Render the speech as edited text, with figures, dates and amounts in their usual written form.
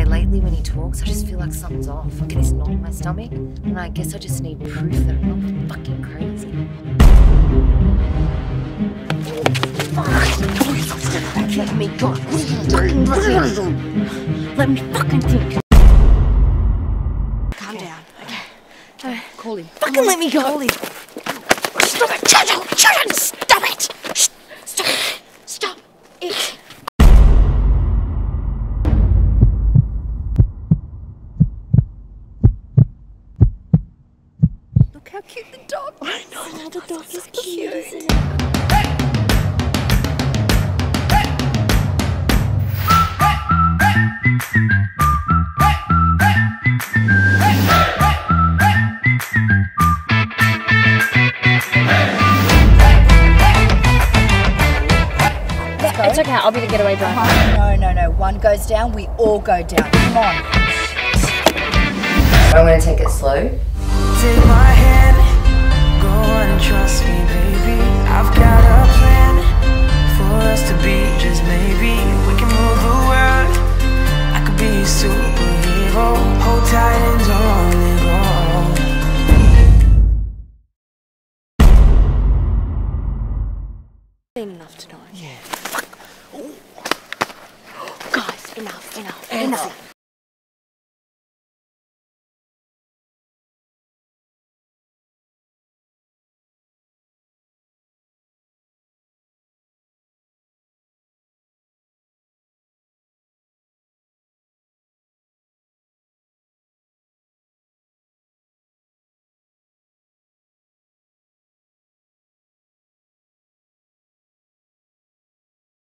lately when he talks, I just feel like something's off. I get this knot in my stomach, and I guess I just need proof that I'm not fucking crazy. Let me go. Let me fucking think. Calm down. Okay. Call him. Fucking let me go. Call him. Stop it! Children! Stop it! Stop it! Stop it! Look how cute the dog is. I know, the dog is cute. It's okay, I'll be the getaway driver. No. One goes down, we all go down. Come on. I'm gonna take it slow. Take my hand, go and trust me, baby. I've got a plan for us to be just maybe. We can rule the world. I could be a superhero. Hold tight and don't let go. Enough tonight. Yeah. Guys, enough.